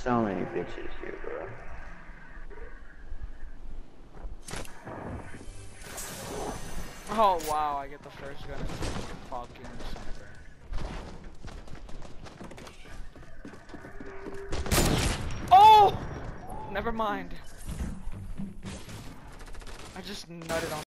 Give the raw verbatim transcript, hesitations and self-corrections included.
so many bitches here, bro. Oh wow, I get the first gun. Fucking sniper. Oh! Never mind. I just nutted on